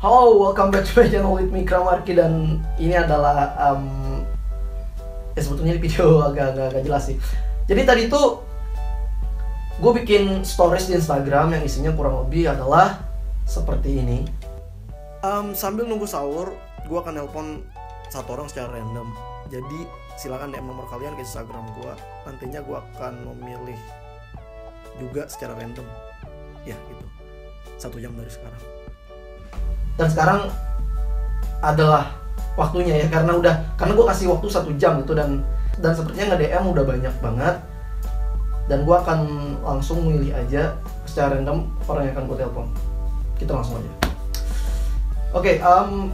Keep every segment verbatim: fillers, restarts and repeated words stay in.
Halo, welcome back to my channel with me Kramarki, dan ini adalah um, ya sebetulnya ini video agak-agak jelas sih. Jadi tadi tuh gue bikin stories di Instagram yang isinya kurang lebih adalah seperti ini. Um, sambil nunggu sahur, gue akan nelpon satu orang secara random. Jadi silakan D M nomor kalian ke Instagram gue. Nantinya gue akan memilih juga secara random. Ya gitu. Satu jam dari sekarang. Dan sekarang adalah waktunya ya, karena udah karena gue kasih waktu satu jam gitu, dan dan sepertinya nge-D M udah banyak banget, dan gue akan langsung milih aja secara random orang yang akan gue telepon. Kita langsung aja. Oke, okay, um,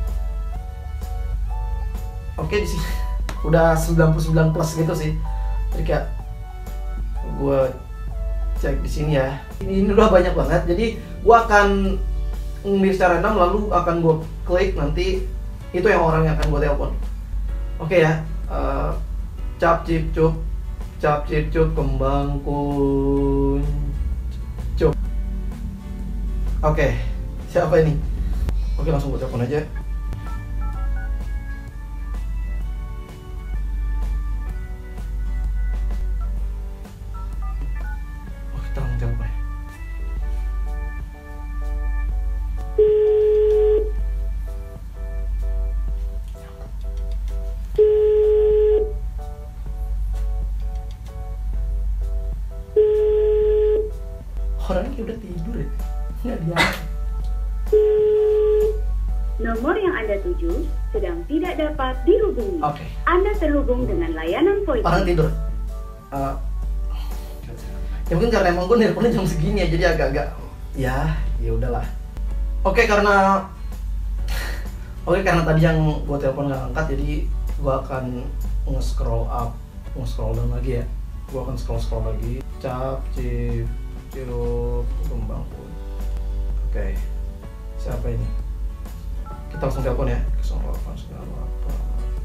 oke okay, di sini udah sembilan puluh sembilan plus gitu sih. Jadi kayak gue cek di sini ya. Ini udah banyak banget. Jadi gue akan di secara random, lalu akan gue klik, nanti itu yang orang yang akan gue telepon. Oke okay ya, uh, cap cip cup, cap cip cup, kembang kun cup. Oke, okay, siapa ini? Oke, langsung gue telepon aja. Oke, terang telepon. Orangnya udah tidur ya? Nggak diangkat. Nomor yang Anda tuju sedang tidak dapat dihubungi. Oke. Okay. Anda terhubung dengan layanan voice. Orang tidur. Uh, ya mungkin karena emang gue nelponnya jam segini ya, jadi agak-agak ya, ya udahlah. Oke, okay, karena oke okay, karena tadi yang gue telepon nggak angkat, jadi gue akan nge-scroll up, nge-scroll down lagi ya. Gue akan scroll-scroll lagi. Cap, cip, cup, kembang kun. Oke, okay. Siapa ini? Kita langsung telepon ya. nol delapan sembilan delapan.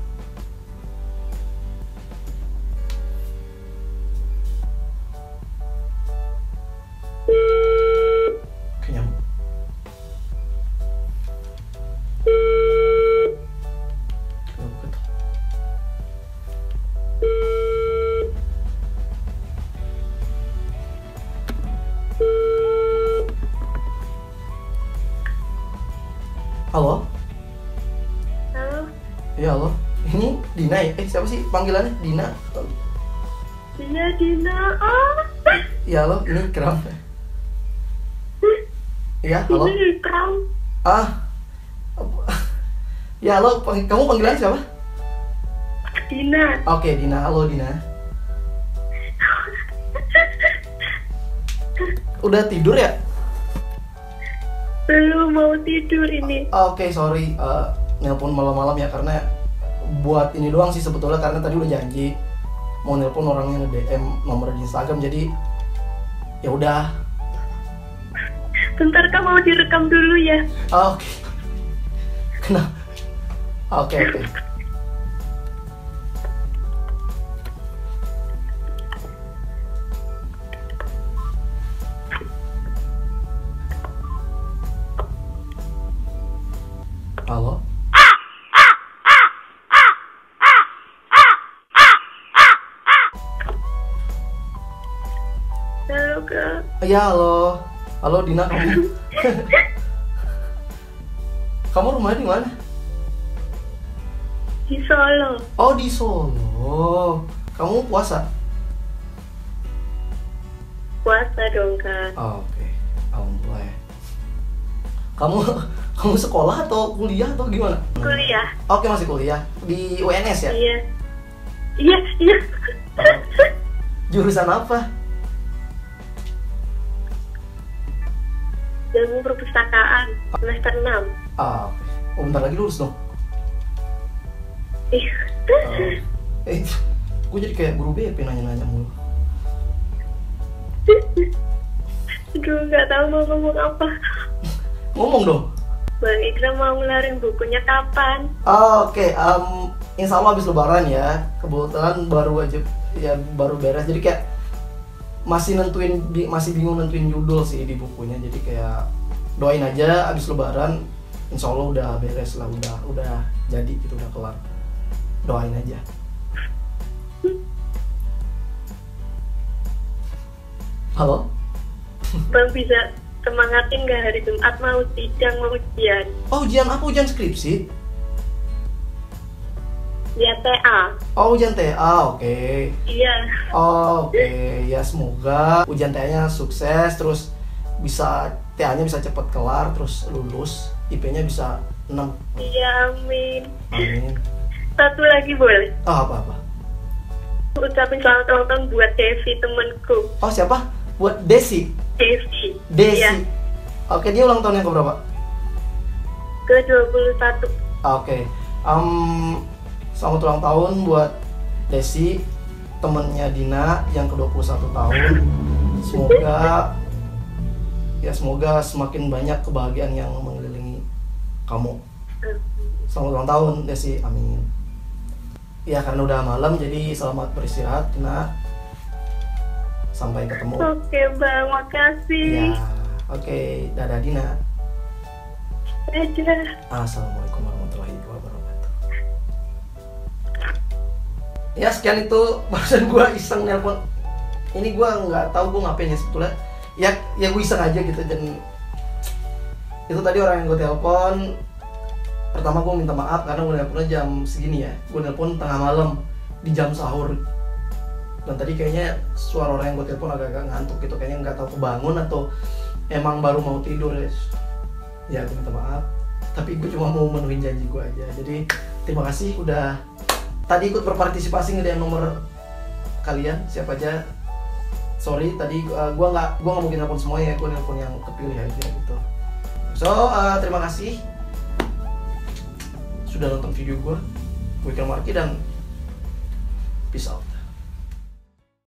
Oke, nyambung. Halo? Halo? Iya, halo. Ini Dina ya? Eh, siapa sih panggilannya? Dina? Iya, Dina. Oh. Iya, halo. Ini Kram. Iya, halo. Ini Kram. Ah. Ya, halo. Kamu panggilannya siapa? Dina. Oke, Dina. Halo, Dina. Udah tidur ya? Belum, mau tidur ini. Oke, okay, sorry, uh, nelpon malam-malam ya, karena buat ini doang sih sebetulnya, karena tadi udah janji mau nelpon orangnya nge-D M nomor di Instagram, jadi ya udah. Bentar, Kak, mau direkam dulu ya. Oke. Okay. Kenapa? Oke, okay, oke. Okay. Halo? Halo, Kak. Ya, halo. Halo, Dina, kamu. Kamu rumahnya di mana? Di Solo. Oh, di Solo. Kamu puasa? Puasa dong, Kak. Oh, oke. Okay. Alhamdulillah ya. Kamu kamu sekolah atau kuliah atau gimana? Kuliah. Oke, masih kuliah di U N S ya? Iya. Iya, iya. Jurusan apa? Ilmu perpustakaan, semester enam. Ah, oke. Okay. Oh, bentar lagi lulus dong. Ih. Oh. Eh, gue jadi kayak guru B P nanya-nanya mulu. Aduh, nggak tahu mau ngomong apa. Ngomong dong. Bang Ikram mau ngeluarin bukunya kapan? Oh, oke, okay. um, insya Allah habis lebaran ya. Kebetulan baru aja, ya baru beres. Jadi kayak masih nentuin, masih bingung nentuin judul sih di bukunya. Jadi kayak doain aja abis lebaran insya Allah udah beres lah, udah udah jadi gitu, udah kelar. Doain aja. Halo? Bang bisa semangatin gak hari Jumat mau sidang, mau ujian? Oh, ujian apa? Ujian skripsi? Ya T A. Oh, ujian T A, oke. Iya. Oh, oke. Ya semoga ujian T A-nya sukses, terus bisa T A-nya bisa cepet kelar, terus lulus, I P-nya bisa enam. Iya, amin. Amin. Satu lagi boleh? Oh, apa-apa? Ucapin selamat ulang tahun buat Devi, temenku. Oh, siapa? Buat Desi? Devi. Desi. Iya. Oke, dia ulang tahun yang keberapa? Ke dua puluh satu. Oke. Um, selamat ulang tahun buat Desi, temennya Dina yang ke dua puluh satu tahun. Semoga ya semoga semakin banyak kebahagiaan yang mengelilingi kamu. Selamat ulang tahun Desi, amin. Ya karena udah malam jadi selamat beristirahat Dina. Sampai ketemu. Oke Bang, makasih. Ya, oke, dadah Dina. Dadah. Assalamualaikum warahmatullahi wabarakatuh. Ya sekian itu barusan gue iseng nelpon. Ini gue nggak tahu gue ngapain ya sebetulnya. Ya ya gue iseng aja gitu, dan itu tadi orang yang gue telepon. Pertama gue minta maaf karena gue nelponnya jam segini ya. Gue nelpon tengah malam di jam sahur. Dan tadi kayaknya suara orang yang gue telepon agak-agak ngantuk gitu, kayaknya nggak tahu kebangun atau emang baru mau tidur ya. Ya gue minta maaf, tapi gue cuma mau memenuhi janji gue aja. Jadi terima kasih udah tadi ikut berpartisipasi ngedian nomor kalian siapa aja. Sorry tadi uh, gue nggak gue nggak mungkin nelpon semuanya, gue nelpon yang kepilih aja gitu. So uh, terima kasih sudah nonton video gue. Gue Iqram Marki dan peace out.